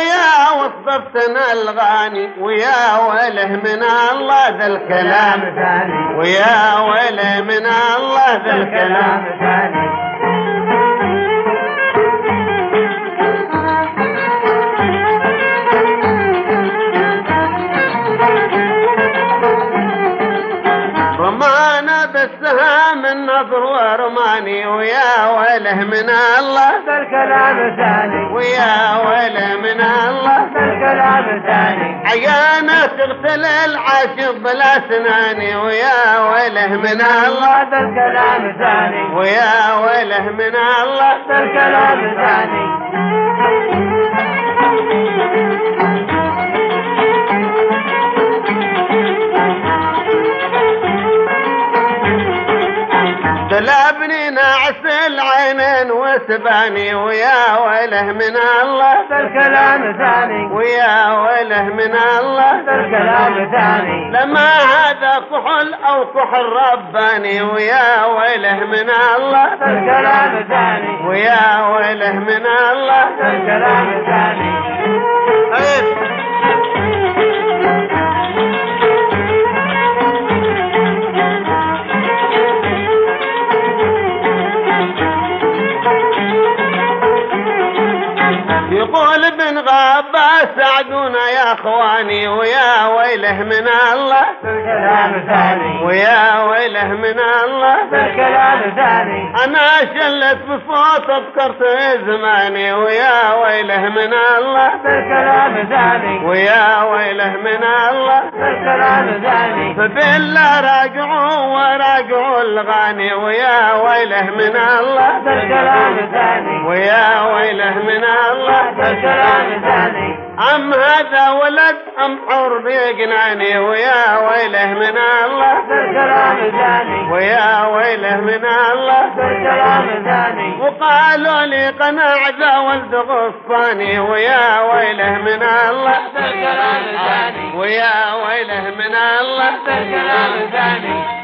ويا وصفتنا الغاني ويا ويله من الله ذا الكلام ثاني ويا ويله من الله ذا الكلام ثاني رمانا بالسهام النظر ورماني ويا ويله من الله ذا الكلام ثاني ويا ويله من الله ذا الكلام ثاني عيانا تغسل العاشق بلا سناني ويا ويله من الله ذا الكلام ثاني ويا ويله من الله ذا الكلام ثاني دلابني ناعس العينين وسباني ويا ويله من الله ذا الكلام ثاني ويا ويله من الله ذا الكلام ثاني لما هذا كحل او كحل رباني ويا ويله من الله ذا الكلام ثاني ويا ويله من الله ذا الكلام ثاني يقول ابن غابة ساعدونا يا اخواني ويا ويله من الله ذا الكلام ثاني ويا ويله من الله ذا الكلام ثاني انا شلت بصوت اذكرت زماني ويا ويله من الله ذا الكلام ثاني ويا ويله من الله ذا الكلام ثاني فبالله راجعوا وراجعوا الغاني ويا ويله من الله ذا الكلام ثاني ويا ويله من الله ذا الكلام ثاني أم هذا ولد أم حر بجناني ويا ويله من الله ذا الكلام ثاني ويا ويله من الله ذا الكلام ثاني وقالوا لي قناع ذا ولد غصاني ويا ويله من الله ذا الكلام ثاني ويا ويله من الله ذا الكلام ثاني